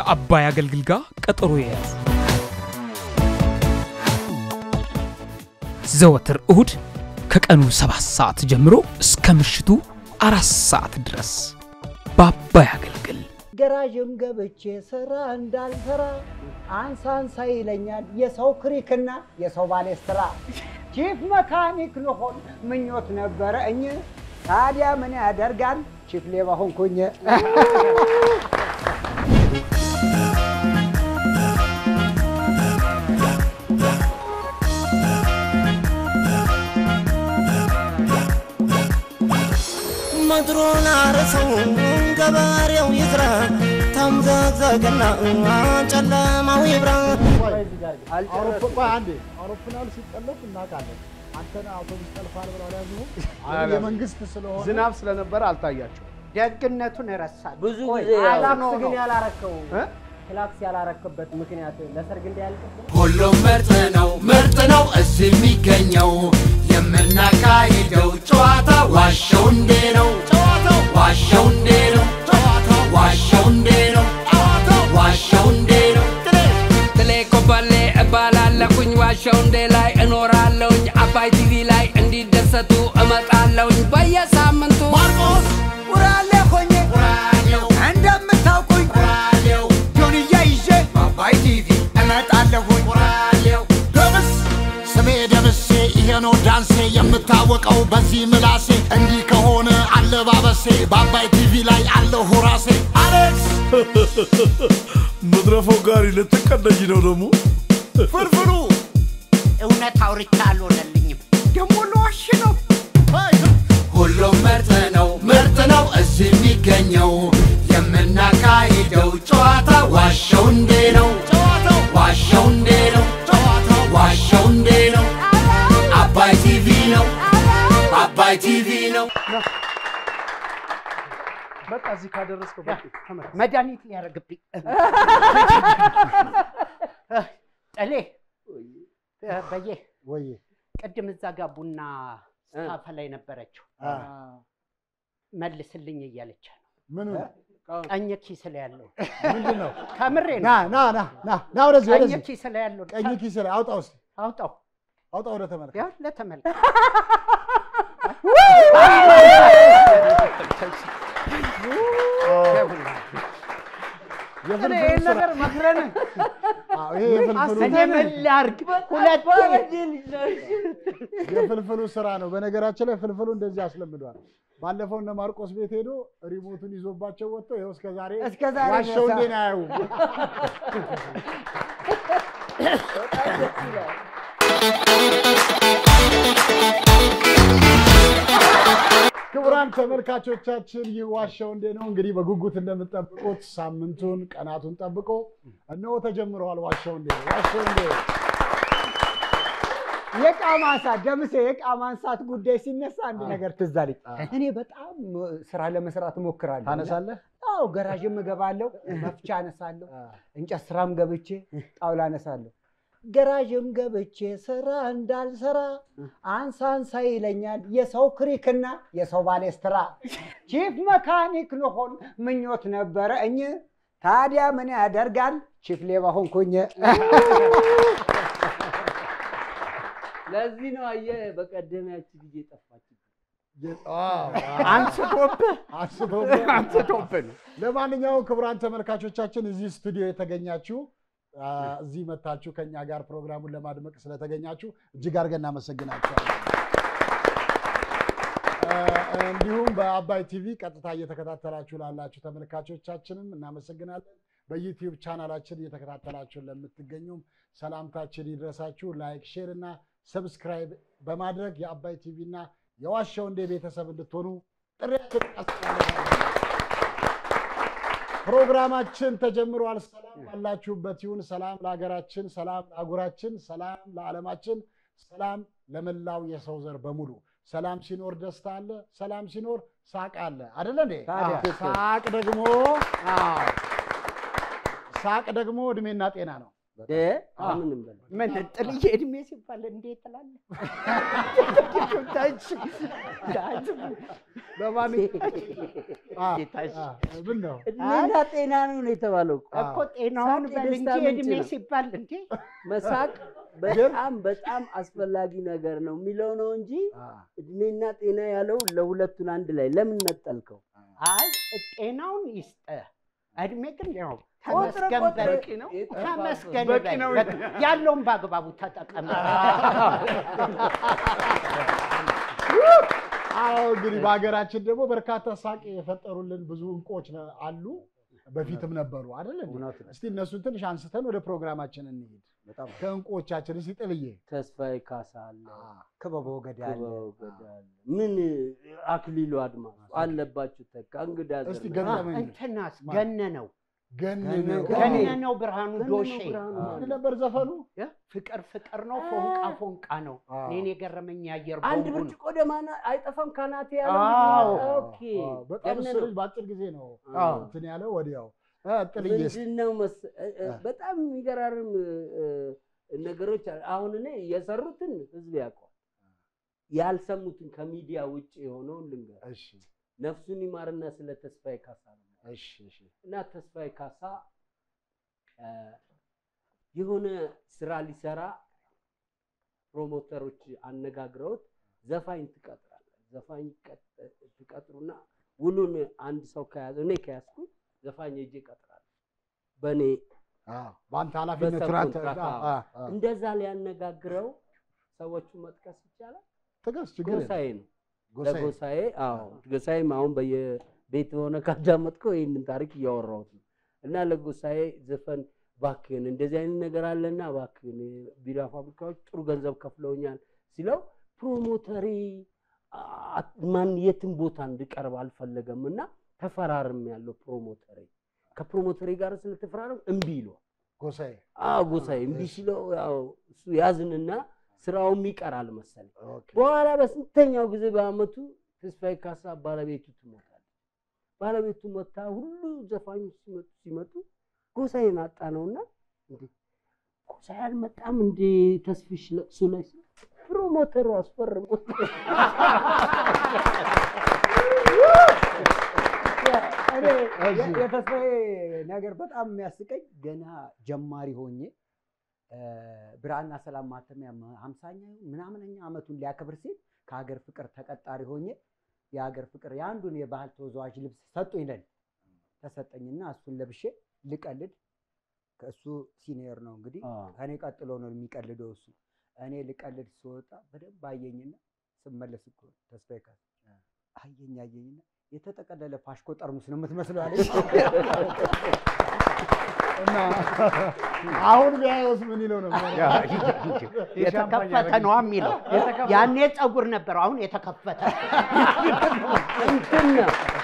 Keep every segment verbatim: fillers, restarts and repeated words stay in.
ከአባይ አገልግል ጋር ቀጠሮ ያዙ ዘወትር እሁድ ከቀኑ ሰባት ሰዓት ጀምሮ እስከ ምሽቱ አራት ሰዓት ድረስ በአባይ አገልግል ገራጅም ገብቼ ሰራ እንዳልሰራ አንሳን ሳይለኛል የሰው ክሪክና የሰው ባሌስትራ ቺፍ መካኒክ ልሆን ምኞት ነበረ እኝ ታዲያ ምን ያደርጋል ቺፍ ሌባ ሆንኩኝ مدرون عرسو قباريو يزرع تمزاق زاقنا جلا ما ويبرا أوروبا عندي أوروبا نالس يتقلب الناك عندي عندنا أوتوبيس تلفال ولا لازمه أنا منقص تسلوه زناب سلنا برا التاياتشو ደግነቱን ረሳል ብዙ ጊዜ አላክስ ግን ያላረከው ክላክስ ያላረከበት ምክንያት ለሰርግ እንዲያልቅበት ሁሉም ምርጥ ነው ምርጥ ነው እዚህ የሚገኘው የምናካሂደው ጨዋታ ዋሻው እንዴ ነው ጨዋታው ዋሻው እንዴ ነው ጨዋታው ዋሻው እንዴ ነው ጨዋታው ዋሻው እንዴ ነው ትሌ ኮበሌ እባላለሁኝ ዋሻው እንዴ ላይ እኖራለሁኝ አባይ ቲቪ ላይ እንዲደሰቱ እመጣለሁኝ በየሳምንቱ ማርቆስ ቁራሌ ሆኜ ቁራሌው እንደምታውቁኝ ቁራሌው ጆንያ ይዤ አባይ ቲቪ እመጣለሁኝ ቁራሌው ደምስ ስሜ ደምሴ ይሄ ነው ዳንሴ የምታወቀው በዚህ ምላሴ እንዲህ ከሆነ አለባበሴ በአባይ ቲቪ ላይ አለሁ ራሴ አሌክስ መድረፈው ጋሪ ልትቀደጅ ነው ደግሞ ፍርፍሩ እውነት አውርቻለሁ ለልኝም ደሞ ለዋሽ ነው ሁሉም ምርጥ ነው ምርጥ ነው እዚህ የሚገኘው የምናካሂደው ጨዋታ ዋሻው እንዴ ነው ጨዋታው ዋሻው እንዴ ነው ጨዋታው ዋሻው እንዴ ነው አባይ ቲቪ ነው አባይ ቲቪ ነው በቃ እዚህ ካደረስከው በቃ ተመለስ መድኃኒት ሊያረግብኝ ጠሌ በየ ወይ ቅድም እዛ ጋር ቡና ስታፈ ላይ ነበረችው መልስልኝ እያለች ነው ምን ቀኝ ኪስ ላይ ያለው ምንድነው ከምሬ ና ና ና ና ና ወደዚህ ቀኝ ወደዚህ ኪስ ላይ ያለው ቀኝ ኪስ ላይ አውጣው እስቲ አውጣው አውጣው ወደ ተመልከት ያው ለተመልከት የፍልፍሉ ነገር መክረን አዎ ይሄ የፍልፍሉ እኔ መላርግ ሁለት የፍልፍሉ ስራ ነው በነገራችን ላይ ፍልፍሉ እንደዚህ አስለምዷል ባለፈው እነ ማርቆስ ቤት ሄዶ ሪሞቱን ይዞባቸው ወጥቶ ይሄው እስከ ዛሬ እስከ ዛሬ ዋሻው እንዴ ነው ያዩ ክቡራን ተመልካቾቻችን ይዋሻው እንዴ ነው እንግዲህ በጉጉት እንደምትጠብቁት ሳምንቱን ቀናቱን ጠብቆ እነሆ ተጀምሯል ዋሻው እንዴ ዋሻው እንዴ የቃማሳ ደምሴ የቃማንሳት ጉዳይ ሲነሳ አንድ ነገር ትዝ አለኝ እኔ በጣም ስራ ለመስራት ሞክራለሁ ታነሳለህ አው ገራጅም ገባለሁ መፍቻ አነሳለሁ እንጨት ስራም ገብቼ ጣውላ አነሳለሁ ገራጅም ገብቼ ስራ እንዳልሰራ አንሳን ሳይለኛል የሰው ክሪክና የሰው ባሌስትራ ቺፍ መካኒክ ልሆን ምኞት ነበረ እኝ ታዲያ ምን ያደርጋል ቺፍ ሌባ ሆንኩኝ ለዚህ ነው አየ በቀደማች ጊዜ ጠፋች አንስቶብ አንስቶብ አንስቶብ ለማንኛውም ክቡራን ተመልካቾቻችን እዚህ ስቱዲዮ የተገኛችሁ እዚህ መታችሁ ከኛ ጋር ፕሮግራሙን ለማድመቅ ስለተገኛችሁ እጅግ አድርገን እናመሰግናችኋለን እንዲሁም በአባይ ቲቪ ቀጥታ እየተከታተላችሁ ላላችሁ ተመልካቾቻችንም እናመሰግናለን በዩቲዩብ ቻናላችን እየተከታተላችሁ ለምትገኙም ሰላምታችን ይድረሳችሁ ላይክ ሼር እና ሰብስክራይብ በማድረግ የአባይ ቲቪ እና የዋሻው እንዴ ቤተሰብ እንድትሆኑ ጥሪያችንን እናስተላልፋለን ፕሮግራማችን ተጀምሯል ሰላም ባላችሁበት ይሁን ሰላም ለሀገራችን ሰላም ለአህጉራችን ሰላም ለዓለማችን ሰላም ለመላው የሰው ዘር በሙሉ ሰላም ሲኖር ደስታ አለ ሰላም ሲኖር ሳቅ አለ አይደል እንዴ ሳቅ ደግሞ አዎ ሳቅ ደግሞ እድሜና ጤና ነው እ ምንም በል ምን ጥልዬ እድሜ ሲባል እንዴት ትላለህ? ታች ታች ለማን ታች ምን ነው እድሜና ጤና ነው የተባለው እኮ ጤናውን በል እንጂ እድሜ ሲባል እንዴ መሳቅ በጣም በጣም አስፈላጊ ነገር ነው የሚለው ነው እንጂ እድሜና ጤና ያለው ለሁለቱን አንድ ላይ ለምን ነጠልከው? አይ ጤናውን ይስጠ እድሜ ግን ያው ተመስገን በቂ ነው ተመስገን በቂ ነው ያለውን በአግባቡ ተጠቀም። አዎ እንግዲህ በአገራችን ደግሞ በርካታ ሳቅ የፈጠሩልን ብዙ እንቆች አሉ በፊትም ነበሩ አይደል? እስቲ እነሱን ትንሽ አንስተን ወደ ፕሮግራማችን እንሂድ። በጣም ከእንቆቻችን እስቲ ጥልዬ ተስፋዬ ካሳ አለ፣ ክበበው ገዳ አለ፣ ምን አክሊሉ አድማሱ አለባችሁ ተካ እንግዳ ዘር እስቲ ገጠመኝ እንትናስ ገነነው ገነነው ገነነው ብርሃኑ ዶሼ ምን ነበር ዘፈኑ? ፍቅር ፍቅር ነው ፎንቃ ፎንቃ ነው። እኔን የገረመኝ ያየር ቦምቡ አንድ ብርጭቆ ደማና አይጠፋም ካናቴ ያለው ኦኬ በጣም ስል ባጭር ጊዜ ነው እንትን ያለው ወዲያው ጥልዬስ ምንድነው በጣም የሚገራርም ነገሮች አሁን እኔ የሰሩትን ህዝብ ያውቀዋል ያልሰሙትን ከሚዲያ ውጪ የሆነውን ልንገር። እሺ ነፍሱን ይማርና ስለ ተስፋዬ ካሳ ነው። እሺ እሺ እና ተስፋዬ ካሳ የሆነ ስራ ሊሰራ ፕሮሞተሮች አነጋግረውት ዘፋኝ ትቀጥራለህ ዘፋኝ ትቀጥሩና ውሉን አንድ ሰው ከያዘ እኔ ከያዝኩ ዘፋኝ እጄ ቀጥራለሁ በኔ አዎ ባንተ ኃላፊነት ትራንተ እንደዛ ሊያነጋግረው ሰዎቹ መጥቀስ ይቻላል። ተገስ ችግር ጎሳዬ ነው ጎሳዬ አዎ ጎሳዬ አሁን በየቤት ሆነ ካዳመጥከው ይሄንን ታሪክ እያወራሁት ነው። እና ለጎሳዬ ዘፈን ባክን እንደዚህ አይነት ነገር አለና ባክን ቢራ ፋብሪካዎች ጥሩ ገንዘብ ከፍለውኛል ሲለው ፕሮሞተሪ ማን የትም ቦታ እንድቀርብ አልፈለገምና ተፈራርም ያለው ፕሮሞተሪ ከፕሮሞተሪ ጋር ስለተፈራረም እምቢ ይሏል ጎሳዬ አዎ ጎሳዬ እምቢ ሲለው ያው እሱ ያዝንና ስራውም ይቀራል መሰለኝ። በኋላ በስንተኛው ጊዜ በአመቱ ተስፋዬ ካሳ ባለቤቱ ትሞታለች። ባለቤቱ መታ ሁሉ ዘፋኞች ሲመጡ ሲመጡ ጎሳዬን አጣ ነውና እንዴ ጎሳዬ አልመጣም እንዴ ተስፍሽ ለቅሶ ላይ ፕሮሞተሩ አስፈርሞት እኔ የተስፋዬ ነገር በጣም የሚያስቀኝ ገና ጀማሪ ሆኜ ብራና ሰላም ማተሚያ ሃምሳኛ ምናምንኛ አመቱን ሊያከብር ሲል ከሀገር ፍቅር ተቀጣሪ ሆኜ የሀገር ፍቅር ያንዱን የባህል ተወዛዋዥ ልብስ ሰጡኝ ለኔ ተሰጠኝና እሱን ለብሼ ልቀልድ ከሱ ሲኒየር ነው እንግዲህ ከኔ ቀጥሎ ነው የሚቀልደው እሱ እኔ ልቀልድ ስወጣ በደንብ አየኝና ስመለስ እኮ ተስፋዬ ካሳ አየኝ አየኝና የተጠቀለለ ፓሽኮ ጠርሙስ ነው የምትመስለው አለኝ። እና አሁን ቢያዩስ ምን ይለው ነው? የተከፈተ ነው የሚለው ያኔ ጸጉር ነበር አሁን የተከፈተ እንትን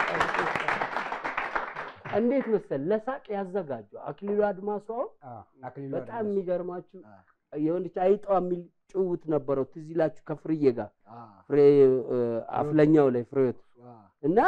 እንዴት መሰል ለሳቅ ያዘጋጁ አክሊሉ አድማሱ አክሊሉ በጣም የሚገርማችሁ የወንድች አይጧ የሚል ጭውት ነበረው ትዝ ይላችሁ ከፍርዬ ጋር ፍሬ አፍለኛው ላይ ፍሬት እና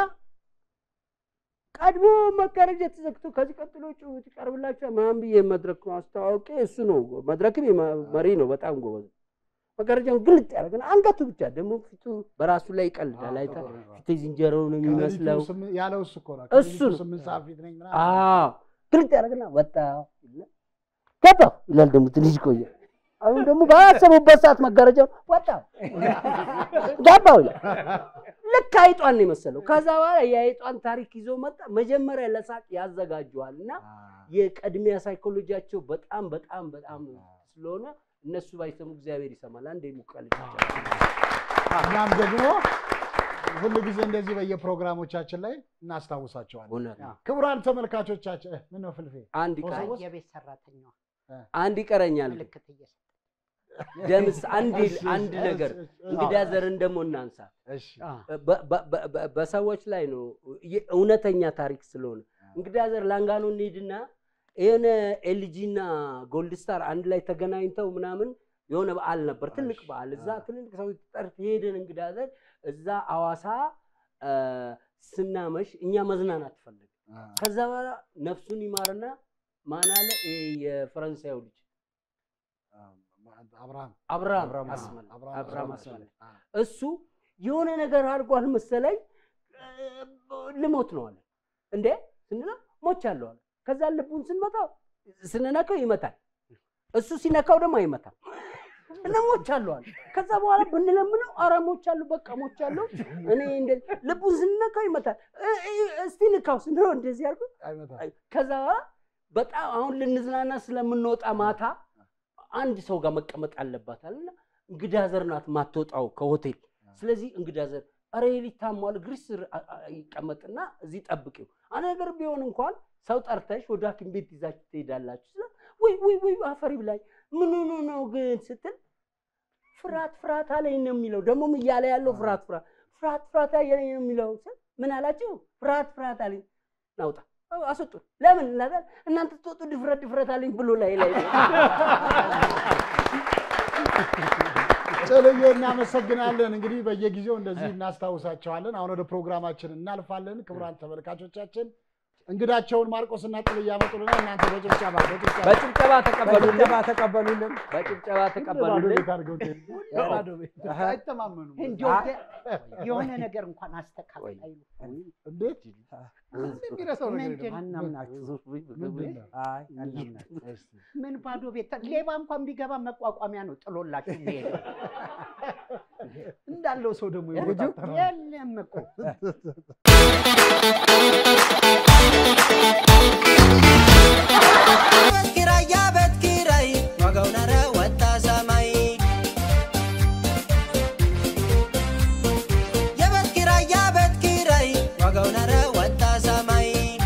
ቀድሞ መጋረጃ ተዘግቶ ከዚህ ቀጥሎ ጭውት ይቀርብላችሁ ማን ብዬ መድረክ አስተዋውቄ እሱ ነው መድረክም መሪ ነው በጣም ጎበዝ መጋረጃውን ግልጥ ያደርግና አንገቱ ብቻ ደግሞ ፊቱ በራሱ ላይ ይቀልዳል አይታ ፊቱ ዝንጀሮ ነው የሚመስለው ያለው እሱ እኮ ነው እሱ ስምንት ሰዓት ፊት ነኝ ምናምን አዎ ግልጥ ያደርግና ወጣ ገባ ይላል ደግሞ ትንሽ ቆየ አሁን ደግሞ ባሰቡበት ሰዓት መጋረጃው ወጣ ገባው ልክ አይጧን ነው የመሰለው ከዛ በኋላ የአይጧን ታሪክ ይዞ መጣ መጀመሪያ ለሳቅ ያዘጋጁዋልና የቀድሚያ ሳይኮሎጂያቸው በጣም በጣም በጣም ስለሆነ እነሱ ባይሰሙ እግዚአብሔር ይሰማል አንዴ ሙቀል እናም ደግሞ ሁሉ ጊዜ እንደዚህ በየፕሮግራሞቻችን ላይ እናስታውሳቸዋለን። ክቡራን ተመልካቾቻችን ምን ነው ፍልፌ አንድ ቀን የቤት ሰራተኛው አንድ ይቀረኛል ደምስ አንድ አንድ ነገር እንግዳ ዘርን ደሞ እናንሳ እሺ በሰዎች ላይ ነው እውነተኛ ታሪክ ስለሆነ እንግዳ ዘር ላንጋኖ እንሂድና የሆነ ኤልጂና ጎልድ ስታር አንድ ላይ ተገናኝተው ምናምን የሆነ በዓል ነበር ትልቅ በዓል እዛ ትልቅ ሰዎች ጠርት ሄደን እንግዳ ዘር እዛ አዋሳ ስናመሽ እኛ መዝናናት ፈልግ ከዛ በኋላ ነፍሱን ይማርና ማናለ የፈረንሳዩ ልጅ አብርሃም አብርሃም አስመል አብርሃም አስመል እሱ የሆነ ነገር አድርጓል መሰለኝ ልሞት ነው አለ እንዴ ስንለው ሞቻለሁ አለ ከዛ ልቡን ስንመታው ስንነካው ይመታል እሱ ሲነካው ደግሞ አይመታም እና ሞቻለሁ አለ ከዛ በኋላ ብንለምነው ኧረ ሞቻለሁ በቃ ሞቻለሁ እኔ እንደ ልቡን ስንነካው ይመታል እስቲ ንካው ስንለው እንደዚህ አድርጎ አይመታም ከዛ በጣም አሁን ልንዝናና ስለምንወጣ ማታ አንድ ሰው ጋር መቀመጥ አለባት አለና እንግዳ ዘር ናት ማትወጣው ከሆቴል ስለዚህ እንግዳ ዘር አረ ሊታማል ግሪስ ይቀመጥና እዚህ ጠብቂው አነ ነገር ቢሆን እንኳን ሰው ጠርተሽ ወደ ሐኪም ቤት ይዛችሁ ትሄዳላችሁ ወይ ወይ ወይ አፈሪ ብላይ ምን ሆኖ ነው ግን ስትል ፍራት ፍራት አለኝ ነው የሚለው ደግሞ ይያለ ያለው ፍራት ፍራት ፍራት ፍራት አለኝ ነው የሚለው ምን አላችሁ ፍራት ፍራት አለኝ ናውጣ አሰጡ ለምን ለምን እናንተ ተወጡ ድፍረት ድፍረት አለኝ ብሎ ላይ ላይ ጨለየ እናመሰግናለን እንግዲህ በየጊዜው እንደዚህ እናስታውሳቸዋለን አሁን ወደ ፕሮግራማችን እናልፋለን ክቡራን ተመልካቾቻችን እንግዳቸውን ማርቆስና ጥልያ ያመጡልና እናንተ በጭብጨባ በጭብጨባ በጭብጨባ ተቀበሉልን በጭብጨባ ተቀበሉልን በጭብጨባ ተቀበሉልን አይተማመኑ እንዴ የሆነ ነገር እንኳን አስተካክል እንዴት የሚረሳው ነገር አናምናችሁ አይ አናምናችሁ ምን ባዶ ቤት ሌባ እንኳን ቢገባ መቋቋሚያ ነው ጥሎላችሁ የሚሄደው እንዳለው ሰው ደግሞ ይወጣጣል የለም እኮ ኪራይ ያበት ኪራይ ዋጋው ነረ ወጣ ሰማይ ያበት ኪራይ ያበት ኪራይ ዋጋው ነረ ወጣ ሰማይ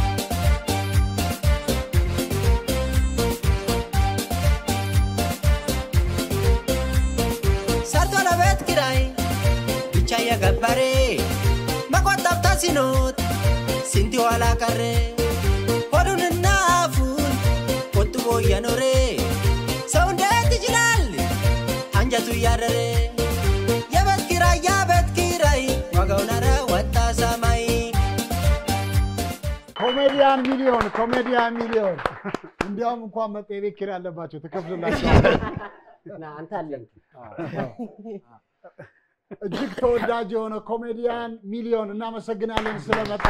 ሰርቶ ለቤት ኪራይ ብቻ የገበሬ መቆጠብ ተስኖት ስንት ዋላ ቀረ ሆዱንና አፉን ቆጥቦ እየኖረ ሰው እንዴት ይችላል አንጀቱ እያረረ የቤት ኪራይ የቤት ኪራይ ዋጋው ነረ ወጣ ሰማይ ኮሜዲያን ሚሊዮን ኮሜዲያን ሚሊዮን እንዲያውም እንኳን መጤ ቤት ኪራይ አለባቸው ተከፍሎላቸው እና አንተ አለኝ እጅግ ተወዳጅ የሆነ ኮሜዲያን ሚሊዮን እናመሰግናለን ስለመጣ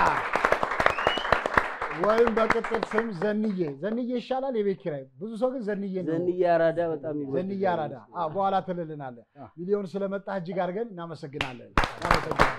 ወይም በቅጥል ስም ዘንዬ ዘንዬ ይሻላል የቤት ኪራይ ብዙ ሰው ግን ዘንዬ ነው ዘንዬ አራዳ በጣም ይወጣል ዘንዬ አራዳ አዎ በኋላ ተለልናለ ሚሊዮን ስለመጣ እጅግ አድርገን እናመሰግናለን እናመሰግናለን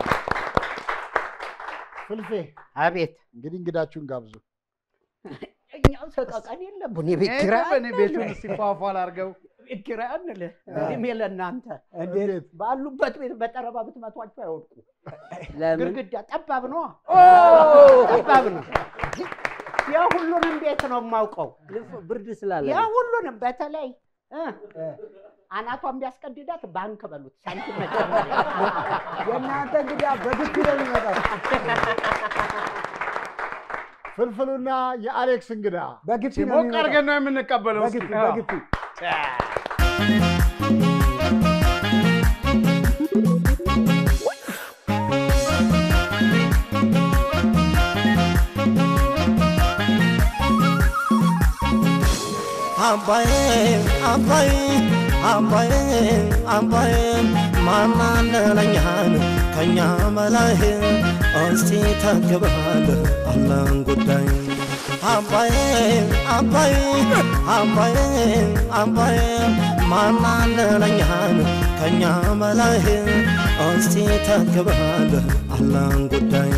ፍልፌ አቤት እንግዲህ እንግዳችሁን ጋብዙ እኛው ሰቀቀን የለብን የቤት ኪራይ እኔ ቤቱን ሲፋፋል አርገው ቤት ኪራይ አንለ እኔ ለእናንተ እንዴት ባሉበት ቤት በጠረባ ብትመቷቸው አይወድቁ ግድግዳ ጠባብ ነው ጠባብ ነው ያ ሁሉንም ቤት ነው የማውቀው ብርድ ስላለ ያ ሁሉንም በተለይ አናቷን ቢያስቀድዳት ባንክ በሉት ሳንቲም መጨመር የእናንተ እንግዲህ በግፍ ነው የሚመጣው ፍልፍሉና የአሌክስ እንግዳ በግፍ ነው ሞቅ አድርገን ነው የምንቀበለው በግፍ በግፍ አባዬ አባዬ አባዬ አባዬ ማናለለኛን ከኛ መላህ እስቲ ተግባል አላህን ጉዳይ አባዬ አባዬ አባዬ አባዬ ማናለለኛን ከኛ መላህ እስቲ ተግባል አላህን ጉዳይ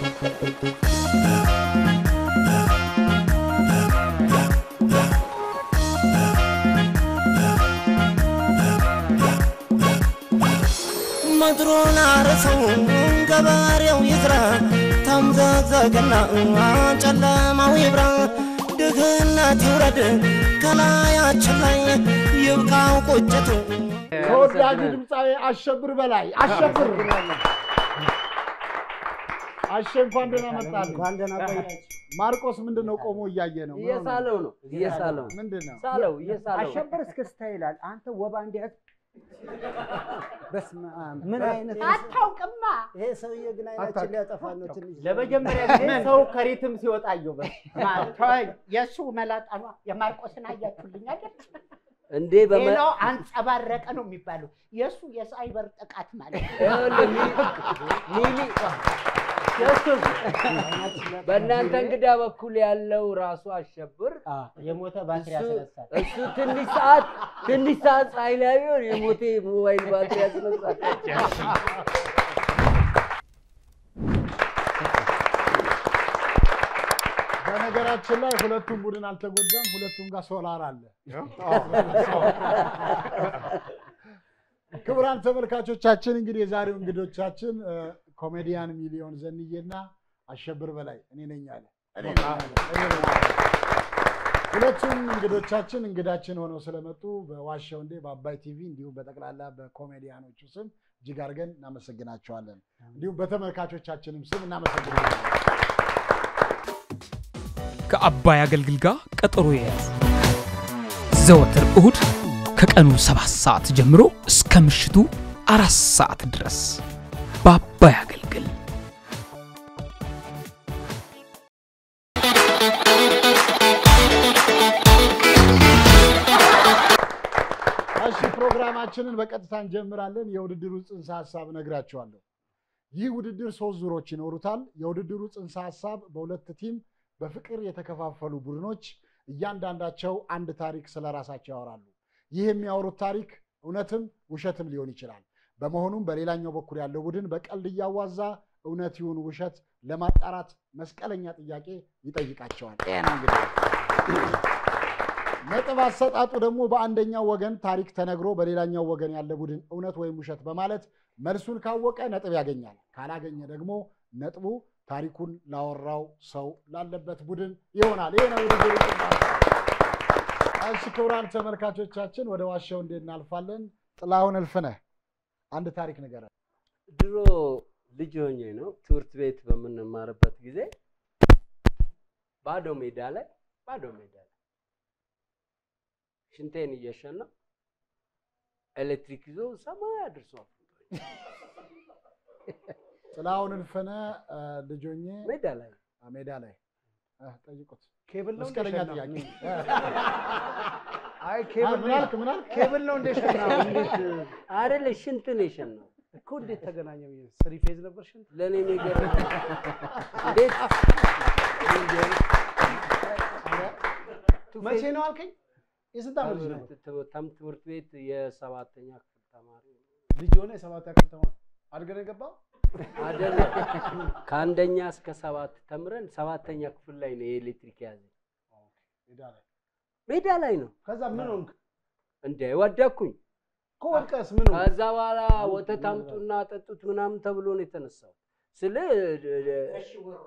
ምድሩን አርሰው ገበሬው ይዝራ ተምዘግዘግና ጨለማው ይብራ ድህነት ይውረድ ከላያችን ላይ ይብቃው ቁጭቱ ተወዳጁ ድምፃዊ አሸብር በላይ አሸብር አሸ እንኳን ደህና መጣል እንኳን ደህና ቆያችሁ ማርቆስ ምንድነው ቆሞ እያየ ነው እየሳለው ነው እየሳለው ምንድነው ሳለው እየሳለው አሸብር እስክስታ ይላል አንተ ወባ እንዲያት በስመ አብ ምን አይነት አታውቅማ ይሄ ሰውዬ ግን አይናችን ሊያጠፋ ነው ትንሽ ለመጀመሪያ ጊዜ ሰው ከሪትም ሲወጣ አየው በማልታይ የሱ መላጣ ነው የማርቆስን አያችሁልኝ አይደል እንዴ በመ ሌላው አንጸባረቀ ነው የሚባለው የሱ የሳይበር ጥቃት ማለት ሚሊ የሱ በእናንተ እንግዳ በኩል ያለው ራሱ አሸብር የሞተ ባትሪ ያስነሳል እሱ ትንሽ ሰዓት ትንሽ ሰዓት ሳይላዩ የሞተ ሞባይል ባትሪ ያስነሳል በነገራችን ላይ ሁለቱም ቡድን አልተጎዳም ሁለቱም ጋር ሶላር አለ ክቡራን ተመልካቾቻችን እንግዲህ የዛሬው እንግዶቻችን ኮሜዲያን ሚሊዮን ዘንዬና አሸብር በላይ እኔ ነኝ አለ እኔ ነኝ ሁለቱም እንግዶቻችን እንግዳችን ሆነው ስለመጡ በዋሻው እንዴ በአባይ ቲቪ እንዲሁም በጠቅላላ በኮሜዲያኖቹ ስም እጅግ አድርገን እናመሰግናቸዋለን እንዲሁም በተመልካቾቻችንም ስም እናመሰግናለን ከአባይ አገልግል ጋር ቀጠሮ የያዙ ዘወትር እሁድ ከቀኑ ሰባት ሰዓት ጀምሮ እስከ ምሽቱ አራት ሰዓት ድረስ በአባይ አገልግል እሺ ፕሮግራማችንን በቀጥታ እንጀምራለን የውድድሩ ጽንሰ ሐሳብ ነግራችኋለሁ ይህ ውድድር ሶስት ዙሮች ይኖሩታል የውድድሩ ጽንሰ ሐሳብ በሁለት ቲም በፍቅር የተከፋፈሉ ቡድኖች እያንዳንዳቸው አንድ ታሪክ ስለራሳቸው ያወራሉ ይህ የሚያወሩት ታሪክ እውነትም ውሸትም ሊሆን ይችላል በመሆኑም በሌላኛው በኩል ያለው ቡድን በቀልድ ያዋዛ እውነት ይሁን ውሸት ለማጣራት መስቀለኛ ጥያቄ ይጠይቃቸዋል እኔ እንግዲህ ነጥብ አሰጣጡ ደግሞ በአንደኛው ወገን ታሪክ ተነግሮ በሌላኛው ወገን ያለ ቡድን እውነት ወይም ውሸት በማለት መልሱን ካወቀ ነጥብ ያገኛል ካላገኘ ደግሞ ነጥቡ ታሪኩን ላወራው ሰው ላለበት ቡድን ይሆናል ይሄ ነው ውድድሩ እሺ ክቡራን ተመልካቾቻችን ወደ ዋሻው እንዴት እናልፋለን ጥላሁን እልፍነህ አንድ ታሪክ ንገረን ድሮ ልጅ ሆኜ ነው ትምህርት ቤት በምንማርበት ጊዜ ባዶ ሜዳ ላይ ባዶ ሜዳ ላይ ሽንቴን እየሸና ኤሌክትሪክ ይዞ ሰማይ አድርሷል ጥላሁን እልፍነህ ልጅ ሆኜ ሜዳ ላይ ሜዳ ላይ ጠይቁት ኬብል ነው መስቀለኛ ጥያቄ አይ ኬብል ምን አልክ ምን አልክ ኬብል ነው እንደ ሸናው እንዴት አይደለ ሽንት ነው የሸናው እኮ እንዴት ተገናኘ ብዬ ስሪ ፌዝ ነበር ሽንት ለኔ ነገር እንዴት መቼ ነው አልከኝ የስንት ዓመት ልጅ ነው ትምህርት ቤት የሰባተኛ ክፍል ተማሪ ልጅ ሆነ የሰባተኛ ክፍል ተማሪ አድገን የገባው አይደለ ከአንደኛ እስከ ሰባት ተምረን ሰባተኛ ክፍል ላይ ነው የኤሌክትሪክ ያዘ ሜዳ ላይ ሜዳ ላይ ነው ከዛ ምን ሆንክ እንዴ ወደኩኝ ኮልቀስ ምን ሆንክ ከዛ በኋላ ወተት አምጡና ጠጡት ምናምን ተብሎ ነው የተነሳው ስለ እሺ ወሮ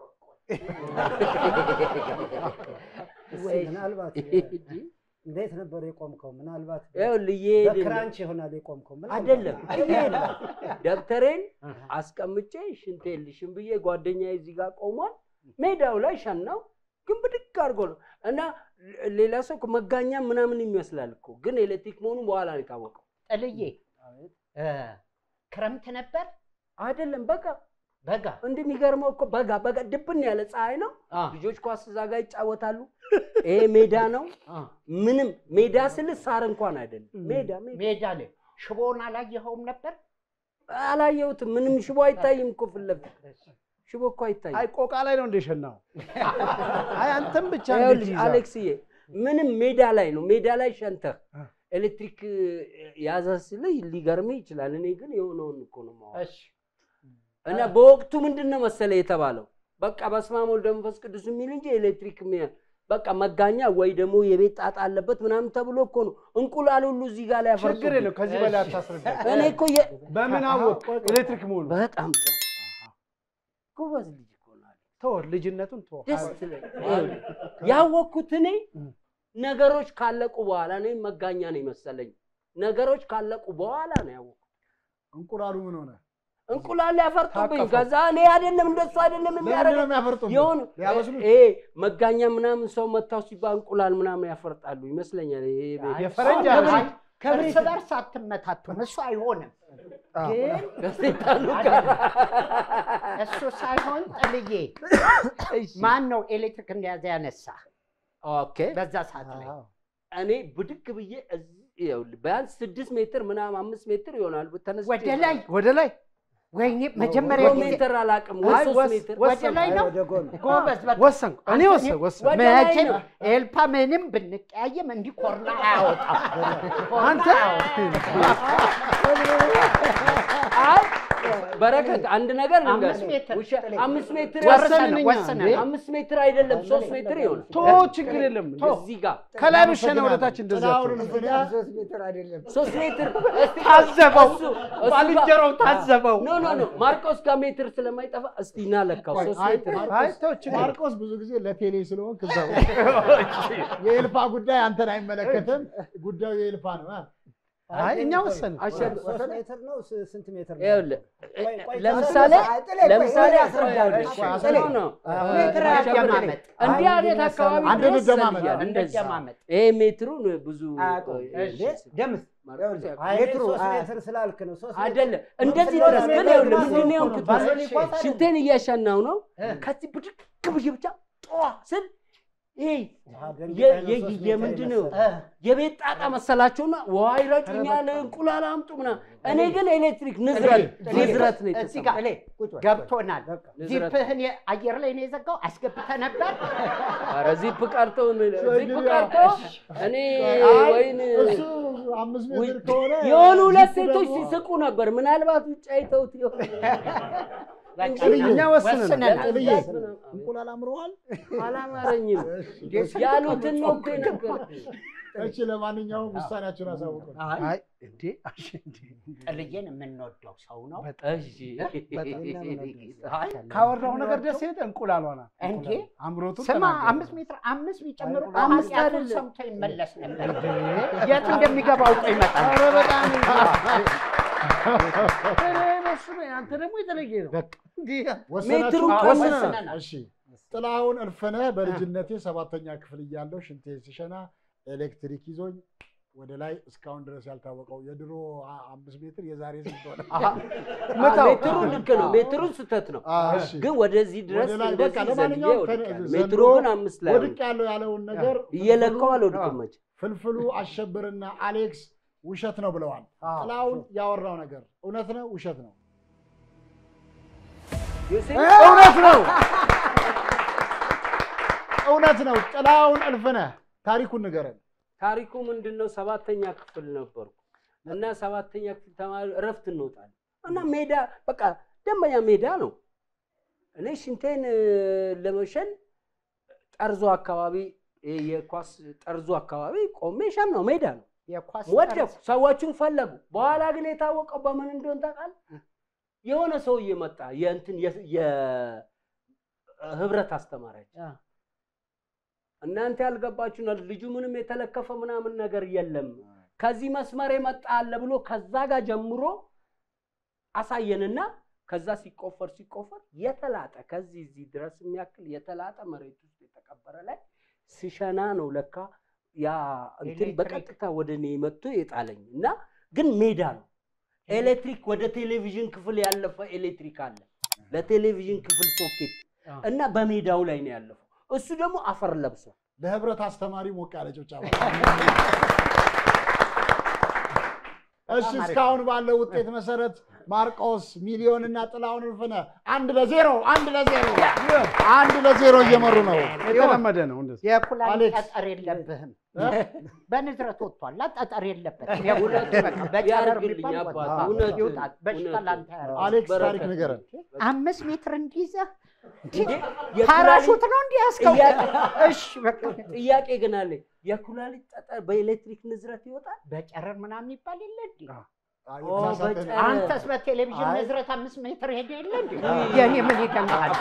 ወይ ምናልባት እንዴት ነበር የቆምከው ምናልባት ያው ልዬ በክራንች ይሆናል የቆምከው አይደለም ደብተሬን አስቀምጬ ሽንቴን ልሽም ብዬ ጓደኛዬ እዚህ ጋር ቆሟል ሜዳው ላይ ሸናው ግን ብድግ አድርጎ ነው እና ሌላ ሰው መጋኛ ምናምን ይመስላል እኮ ግን ኤሌክትሪክ መሆኑ በኋላ ነው የታወቀው ጥልዬ ክረምት ነበር አይደለም በቃ በጋ እንደሚገርመው እኮ በጋ በጋ ድብን ያለ ፀሐይ ነው ልጆች ኳስ እዛ ጋር ይጫወታሉ ይሄ ሜዳ ነው ምንም ሜዳ ስል ሳር እንኳን አይደለም ሜዳ ሜዳ ላይ ሽቦውን አላየኸውም ነበር አላየሁትም ምንም ሽቦ አይታይም እኮ ፍለፍ ሽቦ እኮ አይታይም አይ ቆቃ ላይ ነው እንደሸናው አይ አንተም ብቻ እንደዚህ አሌክስዬ ምንም ሜዳ ላይ ነው ሜዳ ላይ ሸንተህ ኤሌክትሪክ ያዛስል ሊገርም ይችላል እኔ ግን የሆነውን እኮ ነው ማለት እሺ እና በወቅቱ ምንድነው መሰለ የተባለው በቃ በስማም ወልደ መንፈስ ቅዱስ የሚል እንጂ ኤሌክትሪክ በቃ መጋኛ ወይ ደግሞ የቤት ጣጣ አለበት ምናምን ተብሎ እኮ ነው እንቁላል ሁሉ እዚህ ጋር ላይ ያፈርሱ ችግር የለው ከዚህ በላይ አታስረዳ እኔ እኮ በምን አወቅ ኤሌክትሪክ መሆኑ በጣም ጥሩ ጎበዝ ልጅ እኮ ነው ተው ልጅነቱን ተው ያወቅኩት እኔ ነገሮች ካለቁ በኋላ ነው መጋኛ ነው መሰለኝ ነገሮች ካለቁ በኋላ ነው ያወቅኩት እንቁላሉ ምን ሆነ እንቁላል ያፈርጡብኝ ከዛ እኔ አይደለም እንደሱ አይደለም የሚያረጋው ይሁን ኤ መጋኛ ምናምን ሰው መታው ሲባል እንቁላል ምናምን ያፈርጣሉ ይመስለኛል ይሄ የፈረንጅ ከርስ በርስ አትመታቱም እሱ አይሆንም ግን ከሰይጣኑ ጋር እሱ ሳይሆን ጥልዬ ማን ነው ኤሌክትሪክ እንደያዘ ያነሳ ኦኬ በዛ ሰዓት ላይ እኔ ብድግ ብዬ ይኸውልህ ቢያንስ ስድስት ሜትር ምናምን አምስት ሜትር ይሆናል ተነስቼ ወደ ላይ ወደ ላይ ወይኔ መጀመሪያ ሜትር አላውቅም ወይ ሶስት ሜትር ወደ ላይ ነው ጎበዝ በቃ ወሰንኩ እኔ ወሰን ወሰን መቼም ኤልፓ ምንም ብንቀያየም እንዲህ ኮርና አያወጣም አንተ አይ በረከት አንድ ነገር ልንገር አምስት ሜትር ወሰነ አምስት ሜትር አይደለም ሶስት ሜትር ይሆናል ቶ ችግር የለም እዚህ ጋር ከላይ ብሸነ ወደታች እንደዚህ ሶስት ሜትር አይደለም ሶስት ሜትር ታዘበው ባልንጀራው ታዘበው ኖ ኖ ኖ ማርቆስ ጋር ሜትር ስለማይጠፋ እስቲ እናለካው ሶስት ሜትር አይ ተው ማርቆስ ብዙ ጊዜ ለቴሌ ስለሆን ከዛው የኤልፓ ጉዳይ አንተን አይመለከትም ጉዳዩ የኤልፓ ነው አይ እኛ ወሰን ሶስት ሜትር ነው ስንት ሜትር ነው ይኸውልህ ለምሳሌ ለምሳሌ አስረዳው ነው ሜትር ያደማመጥ እንዲህ አይነት አካባቢ አንድ እንደማመጥ እንደማመጥ ይሄ ሜትሩ ብዙ ደምስ ሜትሩ ሶስት ሜትር ስላልክ ነው ሶስት አይደለም እንደዚህ ድረስ ግን ይኸውልህ ምንድን ነው ክትባል ሽንቴን እያሻናው ነው ከዚህ ብድግ ብዬ ብቻ ጧ ስል ይሄ የምንድነው የቤት ጣጣ መሰላቸውና ውሃ ይረጩኛል እንቁላል አምጡ ምናምን እኔ ግን ኤሌክትሪክ ንዝረት ንዝረት ነው እዚህ ጋር ገብቶናል ዚፕህን አየር ላይ ነው የዘጋው አስገብተህ ነበር ኧረ ዚፕ ቀርቶ ዚፕ ቀርቶ እኔ ወይን እሱ አምስት ሜትር ከሆነ የሆኑ ሁለት ሴቶች ሲስቁ ነበር ምናልባት ውጭ አይተውት ይሆን እኛ ወሰነናል እንቁላል አምረዋል አላማረኝም ያሉትን ነው እኮ ነገር እሺ ለማንኛውም ውሳኔያችሁን አሳውቁ አይ እንዴ አሽ እንዴ ጥልዬን የምንወደው ሰው ነው እሺ ካወራው ነገር ደስ ይላል እንቁላል ሆና እንዴ አምሮቱ ስማ አምስት ሜትር አምስት ቢጨምሩ አምስት አይደል ሰምቶ ይመለስ ነበር የት እንደሚገባው ቆይ ይመጣል ኧረ በጣም አንተ ደግሞ የተለየ ነው ሜትሩ ወሰነናል እሺ ጥላሁን እልፍነህ በልጅነቴ ሰባተኛ ክፍል እያለሁ ሽንቴ ሲሸና ኤሌክትሪክ ይዞኝ ወደ ላይ እስካሁን ድረስ ያልታወቀው የድሮ አምስት ሜትር የዛሬ ስንት ሆነ ሜትሩ ልክ ነው ሜትሩ ስተት ነው ግን ወደዚህ ድረስ በቃ ለማንኛውም ሜትሩ ግን አምስት ላይ ወድቅ ያለው ያለውን ነገር እየለካው አልወድቅም መች ፍልፍሉ አሸብርና አሌክስ ውሸት ነው ብለዋል ጥላሁን ያወራው ነገር እውነት ነው ውሸት ነው እውነት ነው እውነት ነው ጥላሁን እልፍነህ ታሪኩን ንገረን ታሪኩ ምንድነው ሰባተኛ ክፍል ነበርኩ እና ሰባተኛ ክፍል ተማሪ እረፍት እንወጣለን እና ሜዳ በቃ ደንበኛ ሜዳ ነው እኔ ሽንቴን ለመሸን ጠርዞ አካባቢ የኳስ ጠርዞ አካባቢ ቆሜ ሸን ነው ሜዳ ነው የኳስ ወደኩ ሰዎችን ፈለጉ በኋላ ግን የታወቀው በምን እንደሆነ ታውቃለህ የሆነ ሰው እየመጣ የእንትን የህብረት አስተማሪያችን እናንተ ያልገባችሁ ነው ልጁ ምንም የተለከፈ ምናምን ነገር የለም ከዚህ መስመር የመጣ አለ ብሎ ከዛ ጋር ጀምሮ አሳየንና ከዛ ሲቆፈር ሲቆፈር የተላጠ ከዚህ እዚህ ድረስ የሚያክል የተላጠ መሬት ውስጥ የተቀበረ ላይ ሲሸና ነው ለካ ያ እንትን በቀጥታ ወደኔ መጥቶ የጣለኝ እና ግን ሜዳ ነው ኤሌክትሪክ ወደ ቴሌቪዥን ክፍል ያለፈ ኤሌክትሪክ አለ ለቴሌቪዥን ክፍል ሶኬት እና በሜዳው ላይ ነው ያለፈው እሱ ደግሞ አፈር ለብሶ ለህብረት አስተማሪ ሞቅ ያለ ጭብጨባ እሺ እስካሁን ባለው ውጤት መሰረት ማርቆስ ሚሊዮን እና ጥላሁን እልፍነህ አንድ ለዜሮ አንድ ለዜሮ አንድ ለዜሮ እየመሩ ነው የተለመደ ነው እንደዚህ የኩላሊት ጠጠር የለብህም በንዝረት ወጥቷል ጠጠር የለበትም የሁለት በጨረር የሚባል ይወጣል በሽታ ላንተ አሌክስ ታሪክ ንገረን አምስት ሜትር እንዲይዘህ ፓራሹት ነው እንዲያስከው እሺ በቃ ጥያቄ ግን አለ የኩላሊት ጠጠር በኤሌክትሪክ ንዝረት ይወጣል በጨረር ምናምን ይባል የለ እንዴ አንተስ በቴሌቪዥን ንዝረት አምስት ሜትር ሄደ የለ እንዴ የኔ ምን ይደንቃል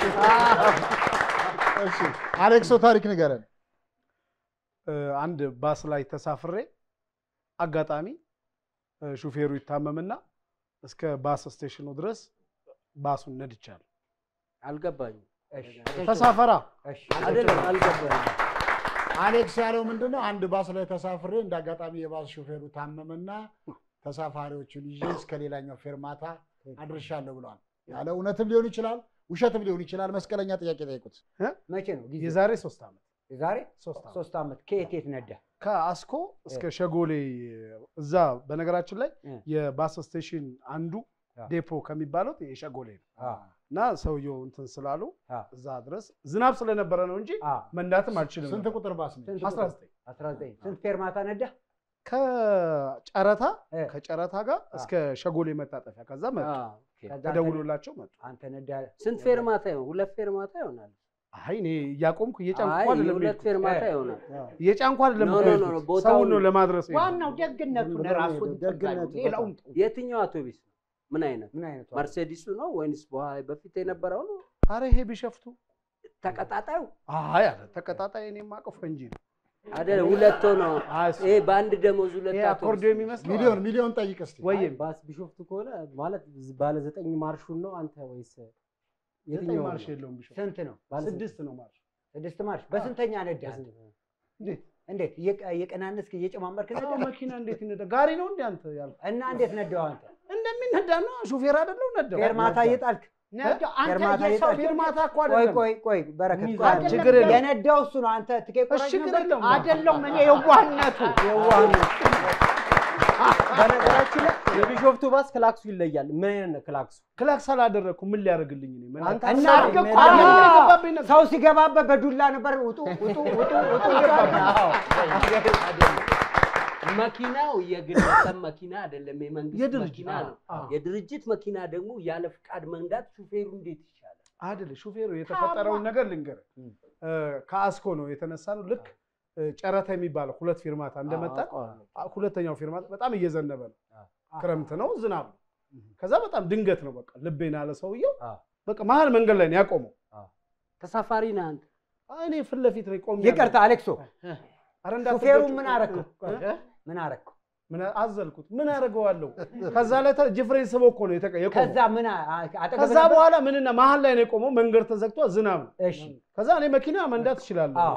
እሺ አሌክስ ታሪክ ንገረን አንድ ባስ ላይ ተሳፍሬ አጋጣሚ ሹፌሩ ይታመምና እስከ ባስ ስቴሽኑ ድረስ ባሱን ነድቻለሁ አልገባኝ እሺ ተሳፈራ እሺ አይደለም አልገባኝ አሌክስ ያለው ምንድነው አንድ ባስ ላይ ተሳፍሬ እንዳጋጣሚ የባስ ሹፌሩ ታመመና ተሳፋሪዎቹን ይዤ እስከ ሌላኛው ፌርማታ አድርሻለሁ ብሏል ያለ እውነትም ሊሆን ይችላል ውሸትም ሊሆን ይችላል መስቀለኛ ጥያቄ ጠይቁት መቼ ነው የዛሬ ሶስት አመት የዛሬ ሶስት አመት ሶስት አመት ከየት የት ነዳ ከአስኮ እስከ ሸጎሌ እዛ በነገራችን ላይ የባስ ስቴሽን አንዱ ዴፖ ከሚባለው የሸጎሌ ነው እና ሰውየው እንትን ስላሉ እዛ ድረስ ዝናብ ስለነበረ ነው እንጂ መንዳትም አልችልም። ስንት ቁጥር ባስ ነው? አስራ ዘጠኝ አስራ ዘጠኝ ስንት ፌርማታ ነዳ? ከጨረታ ከጨረታ ጋር እስከ ሸጎሌ መታጠፊያ ከዛ መጡ ተደውሎላቸው መጡ። አንተ ነዳ ስንት ፌርማታ ይሆን? ሁለት ፌርማታ ይሆናል። አይ እኔ እያቆምኩ እየጫንኩ አይደለም። ሁለት ፌርማታ ይሆናል። እየጫንኩ አይደለም። ሰው ነው ለማድረስ ዋናው ደግነቱ ለራሱ ደግነቱ። ሌላው የትኛው አውቶቡስ ምን አይነት ምን አይነት መርሴዲሱ ነው ወይንስ በፊት የነበረው ነው? አረ ይሄ ቢሸፍቱ ተቀጣጣዩ? አይ አረ ተቀጣጣይ እኔ ማቀፍ እንጂ ነው አይደል? ሁለት ነው። ይሄ በአንድ ደሞዝ ሁለት ይሄ አኮርዲዮ የሚመስል ሚሊዮን ሚሊዮን ጠይቅ እስቲ። ወይም ባስ ቢሾፍቱ ከሆነ ማለት ባለ ዘጠኝ ማርሹን ነው አንተ ወይስ የትኛው ማርሽ የለውም? ቢሾፍቱ ስንት ነው? ስድስት ነው ማርሽ። ስድስት ማርሽ በስንተኛ ነዳ? እንዴት እንዴት እየቀናነስክ እየጨማመርክ ነዳ? መኪና እንዴት ይነዳ? ጋሪ ነው እንዴ አንተ ያልኩ? እና እንዴት ነዳው አንተ? እንደሚነዳ ነው። ሹፌር አይደለው ነዳው። ፌርማታ እየጣልክ ነዳው አንተ የሰው ፌርማታ እኮ ቆይ አይደለም። ቆይ ቆይ በረከት ችግር የለም። የነዳው እሱ ነው። አንተ ትኬት ቆራጭ ነበር አይደለም። እኔ የዋህነቱ የዋህነቱ በነገራችን ላይ የቢሾፍቱ ባስ ክላክሱ ይለያል። ምን አይነት ነው ክላክሱ? ክላክስ አላደረኩ ምን ሊያደርግልኝ ነው? ምን አንተ እና ሰው ሲገባበት በዱላ ነበር ውጡ ውጡ ውጡ ውጡ አዎ መኪናው የግለሰብ መኪና አይደለም፣ የመንግስት መኪና ነው። የድርጅት መኪና ደግሞ ያለ ፍቃድ መንዳት ሹፌሩ እንዴት ይቻላል? አይደል? ሹፌሩ የተፈጠረውን ነገር ልንገር። ከአስኮ ነው የተነሳ ነው። ልክ ጨረታ የሚባለው ሁለት ፊርማታ እንደመጣ ሁለተኛው ፊርማታ በጣም እየዘነበ ነው። ክረምት ነው፣ ዝናብ ነው። ከዛ በጣም ድንገት ነው በቃ ልቤን አለ ሰውየው። በቃ መሀል መንገድ ላይ ነው ያቆመው። ተሳፋሪ ነህ አንተ? እኔ ፊት ለፊት ላይ ቆሜ ይቅርታ አሌክሶ፣ ሹፌሩ ምን አረከው? ምን አረከው? ምን አዘልኩት? ምን አረገዋለሁ? ከዛ ላይ ጅፍሬን ስቦ እኮ ነው የቆመው። ከዛ ምን አጠገብ ከዛ በኋላ ምንና መሀል ላይ ነው የቆመው። መንገድ ተዘግቶ ዝናብ ነው። እሺ ከዛ እኔ መኪና መንዳት እችላለሁ።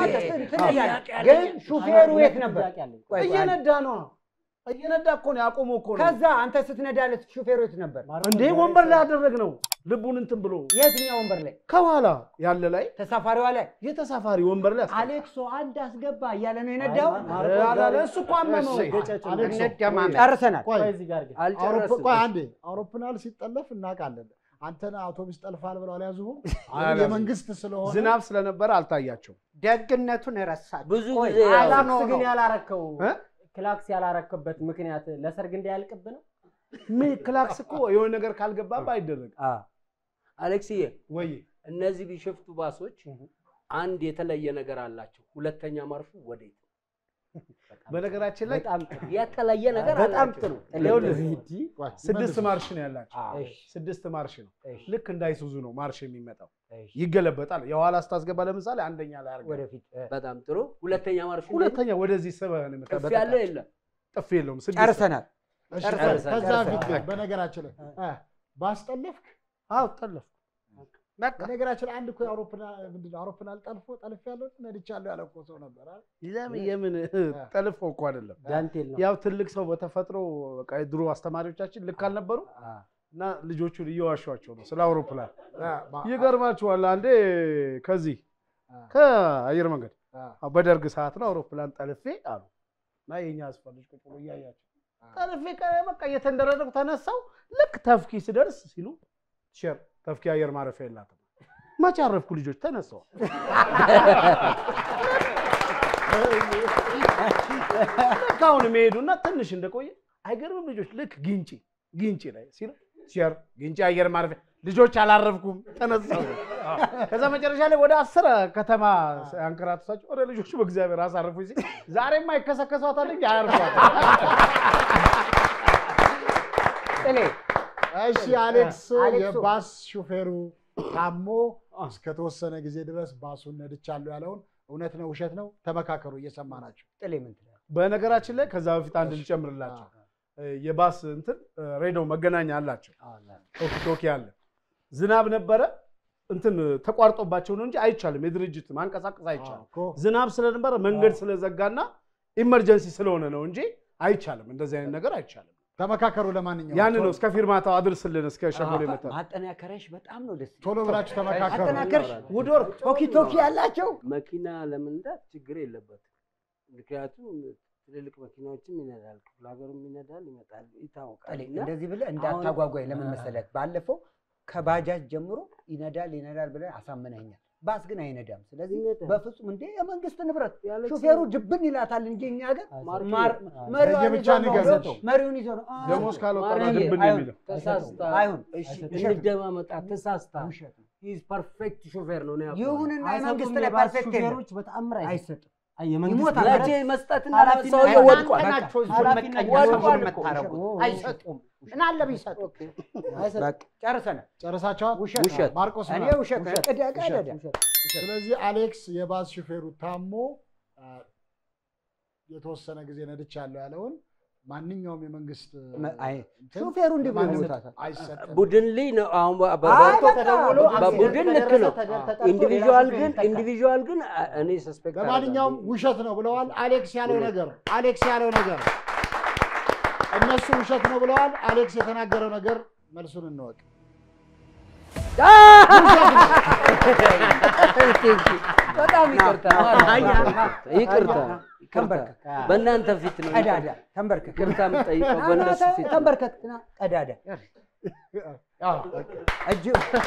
ግን ሹፌሩ የት ነበር? እየነዳ ነው። እየነዳ እኮ ነው ያቆመው እኮ ነው። ከዛ አንተ ስትነዳለት ሹፌሩ የት ነበር? እንዴ ወንበር ላይ አደረግነው ልቡን እንትን ብሎ። የትኛው ወንበር ላይ? ከኋላ ያለ ላይ ተሳፋሪዋ ላይ። የተሳፋሪ ወንበር ላይ አሌክሶ አንድ አስገባ እያለ ነው የነዳው። አላለ እሱ እኮ አመመው። ጨርሰናል። ቆይ እዚህ ጋር ግን አውሮፕላን ቆይ አንዴ አውሮፕላን ሲጠለፍ እናውቃለን። አንተና አውቶቡስ ጠልፋል ብለው አልያዙህም? የመንግስት ስለሆነ ዝናብ ስለነበረ አልታያቸው። ደግነቱን ረሳች። ብዙ ጊዜ ክላክስ ግን ያላረከው ክላክስ ያላረከበት ምክንያት ለሰርግ እንዲያልቅብ ነው። ምን ክላክስ እኮ የሆነ ነገር ካልገባባ አይደረግ። አሌክስዬ ወይ እነዚህ ቢሾፍቱ ባሶች አንድ የተለየ ነገር አላቸው። ሁለተኛ ማርሹ ወዴት? በነገራችን ላይ በጣም የተለየ ነገር አላቸው። በጣም ጥሩ። ስድስት ማርሽ ነው ያላቸው። ስድስት ማርሽ ነው። ልክ እንዳይሱዙ ነው ማርሽ የሚመጣው። ይገለበጣል። የኋላ ስታስገባ ለምሳሌ አንደኛ ላይ አርገ ወደፊት። በጣም ጥሩ። ሁለተኛ ማርሹ ሁለተኛ ወደዚህ ሰበህ ነው የምትጠበቀው። ጥፍ ያለ የለም። ጥፍ የለውም። ስድስት ጨርሰናል። ከዛ ፊት በነገራችን ላይ ባስጠለፍክ? አዎ ጠለፍኩ። በነገራችን አንድ እኮ አውሮፕላን ምንድን ነው አውሮፕላን ጠልፎ ጠልፍ ያለው ነድቻለሁ ያለ እኮ ሰው ነበር አይደል? የምን ጠልፎ እኮ አይደለም ዳንቴል ነው። ያው ትልቅ ሰው በተፈጥሮ በቃ ድሮ አስተማሪዎቻችን ልክ አልነበሩ እና ልጆቹን እየዋሿቸው ነው ስለ አውሮፕላን። ይገርማችኋል አንዴ ከዚህ ከአየር መንገድ በደርግ ሰዓት ነው አውሮፕላን ጠልፌ አሉ እና የኛ አስፈልጅ ቁጭ ብሎ እያያቸው ጠልፌ በቃ እየተንደረደርኩ ተነሳው። ልክ ተፍኪ ስደርስ ሲሉ ሸር ተፍኪ አየር ማረፊያ የላትም። መቼ አረፍኩ ልጆች ተነሳው። ካሁን መሄዱና ትንሽ እንደቆየ አይገርምም ልጆች ልክ ግንጪ ግንጪ ላይ ሲሉ ሸር ግንጪ አየር ማረፊያ ልጆች አላረፍኩም ተነሳው። ከዛ መጨረሻ ላይ ወደ አስር ከተማ አንከራተታቸው ወደ ልጆቹ በእግዚአብሔር አሳረፉኝ ሲል ዛሬማ ይከሰከሷታል እንጂ አያርፏት። ጥሌ እሺ አሌክስ የባስ ሹፌሩ ታሞ እስከተወሰነ ጊዜ ድረስ ባሱን ነድቻለሁ ያለውን እውነት ነው ውሸት ነው? ተመካከሩ እየሰማናችሁ። ጥሌ ምን ትላለህ? በነገራችን ላይ ከዛ በፊት አንድ ልጨምርላችሁ። የባስ እንትን ሬዲዮ መገናኛ አላቸው። ቶኪ ቶኪ አለ። ዝናብ ነበረ እንትን ተቋርጦባቸው ነው እንጂ አይቻልም። የድርጅት ማንቀሳቀስ አይቻልም። ዝናብ ስለነበረ መንገድ ስለዘጋና ኢመርጀንሲ ስለሆነ ነው እንጂ አይቻልም። እንደዚህ አይነት ነገር አይቻልም። ተመካከሩ። ለማንኛውም ያን ነው እስከ ፊርማታው አድርስልን እስከ ሸጎሌ መጣ። ማጠናከረሽ በጣም ነው ደስ ቶሎ ብላችሁ ተመካከሩ። ማጠናከርሽ ውዶር ቶኪ ቶኪ ያላቸው መኪና ለመንዳት ችግር የለበትም። ምክንያቱም ትልልቅ መኪናዎችም ይነዳል ክፍለ ሀገርም ይነዳል ይመጣል ይታወቃል እንደዚህ ብለህ እንዳታጓጓኝ ለምን መሰለህ ባለፈው ከባጃጅ ጀምሮ ይነዳል ይነዳል ብለህ አሳመነኛል ባስ ግን አይነዳም ስለዚህ በፍጹም እንደ የመንግስት ንብረት ሹፌሩ ጅብን ይላታል እንጂ እኛ ሀገር መሪውን ብቻ ንገረው መሪውን ይዞ ነው ደሞዝ ካልወጣ ጅብን ነው የሚለው ተሳስታ አይሁን እሺ እንደማመጣ ተሳስታ ሂዝ ፐርፌክት ሹፌር ነው ነው ይሁንና የመንግስት ላይ ፐርፌክት ሹፌሮች በጣም አይሰጥም የመንግስት ለጄ መስጠትና ሰውየው ወድቋል ወድቋል መታረቁ አይሰጡም እና አለ ቢሰጡ በቃ ጨርሰናል ጨርሳቸዋል ውሸት ማርቆስ እኔ ውሸት ቀዳ ቀዳ ስለዚህ አሌክስ የባስ ሹፌሩ ታሞ የተወሰነ ጊዜ ነድቻለሁ ያለውን ማንኛውም የመንግስት ሹፌሩ እንዲሞታታ አይሰጥም ቡድን ላይ ነው አሁን በቦርቶ ተደውሎ በቡድን ልክ ነው ኢንዲቪጁዋል ግን ኢንዲቪጁዋል ግን እኔ ሰስፔክት ለማንኛውም ውሸት ነው ብለዋል አሌክስ ያለው ነገር አሌክስ ያለው ነገር እነሱ ውሸት ነው ብለዋል አሌክስ የተናገረው ነገር መልሱን እንወቅ በጣም ይቅርታ ይቅርታ ይቅርታ በእናንተ ፊት ነው ቀዳዳ ተንበርከክ ይቅርታ የምጠይቀው በእነሱ ፊት ተንበርከክና ቀዳዳ አዎ እጅ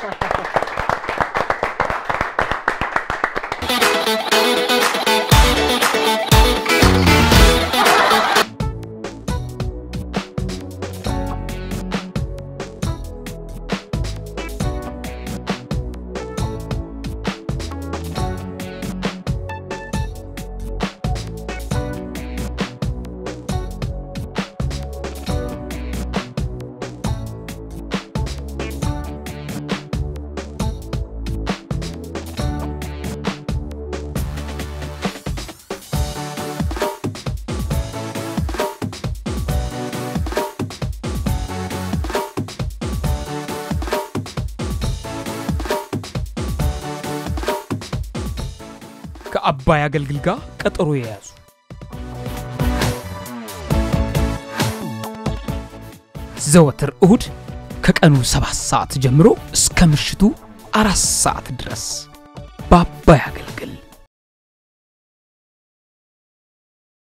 ከአባይ አገልግል ጋር ቀጠሮ የያዙ ዘወትር እሁድ ከቀኑ ሰባት ሰዓት ጀምሮ እስከ ምሽቱ አራት ሰዓት ድረስ